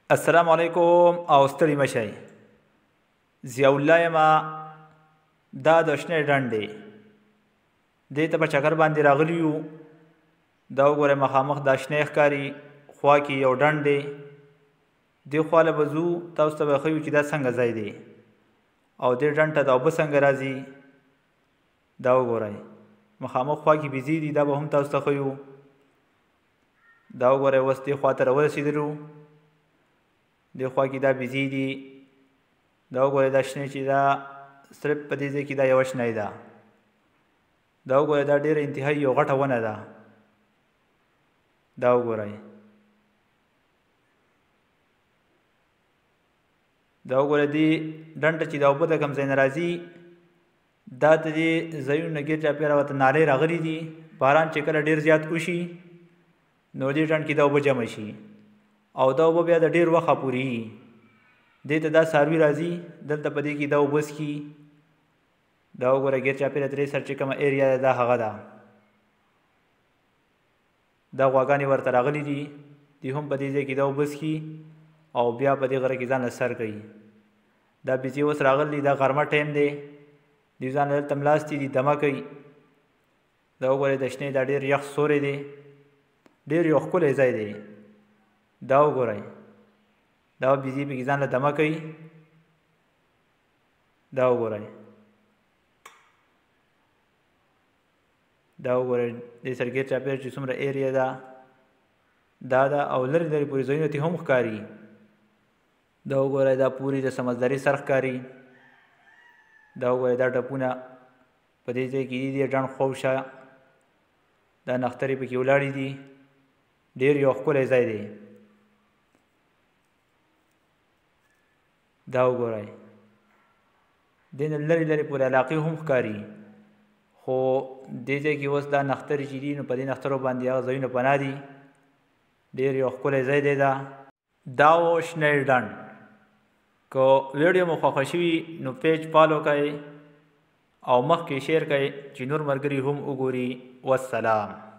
السلام علیکم او ستړي مشئ. ضیاءالله یمه. دا د شنې ډنډې دې ته په چکر باندې راغلي یو. دا وګورئ مخامخ دا شنې ښکاري، خوا کې یو ډنډ دی. دې خوا له به ځو، تاسو ته به ښیو چې دا څنګه ځای دی او دې ډنډ ته دا اوبه څنګه راځي. دا وګورئ مخامخ خوا کې بیزې دي، دا به هم تاسو ته ښیو. دا وګورئ اوس دې خوا ته راورسېدلو. دې خوا کې دا بیزې دي. دا وګورئ دا شنې چې دا صرف په دې ځای کې دا یوه شنی ده. دا وګورئ دا ډېره انتهایي یو غټه ونه ده. دا وګورئ. دا وګورئ دې ډنډ چې دا اوبه د کوم ځای نه راځي، دا د دې ځایونو نه ګیر چاپېره ورته نالۍ راغلي دي. باران چې کله ډېر زیات وشي نو دې ډنډ کې دا اوبه جمع شي او دا اوبه بیا د ډېر وخته پورې وي. دې ته دا څاروي راځي، دلته په دې کې دا اوبه څښي. دا وګوره ګیر چاپېره ترې سر چې کومه ایریا ده دا هغه ده. دا غواګانې ورته راغلي دي، دې هم په دې ځای کې دا اوبه څښي او بیا په دې غره کې ځان له سر کوي. دا بیزې اوس راغلي، دا غرمه ټایم دی، دوی ځان له دلته ملاستي دي، دمه کوي. دا وګورئ د شنې دا ډېر یخ سوری دی، ډېر یو ښکلی ځای دی. دا وګورئ دا بیزې پکې ځان له دمه کوي. دا وګورئ دا وګورئ دې سره ګیر چاپېر چې څومره ایریا ده دا ده او لرې لرې پورې ځایونه ترې هم ښکاري. دا وګورئ دا پورې د سمندري سر ښکاري. دا وګورئ دا ټپونه په دې ځای کې دي، ډنډ خوشه دا نښترې پکې ولاړې دي. ډېر یو ښکلی ځای دی. دا وګورئ دې نه لرې لرې پورې علاقې هم ښکاري، خو دې ځای کې اوس دا نښترې چې دي نو په دې نښترو باندې هغه ځایونه پناه دي. ډېر یو ښکلی ځای دی. دا و شنی ډنډ. که ویډیو مو خوښه شوي نو پیج فالو کړئ او مخکې شیر کړئ چې نور ملګري هم وګوري. والسلام.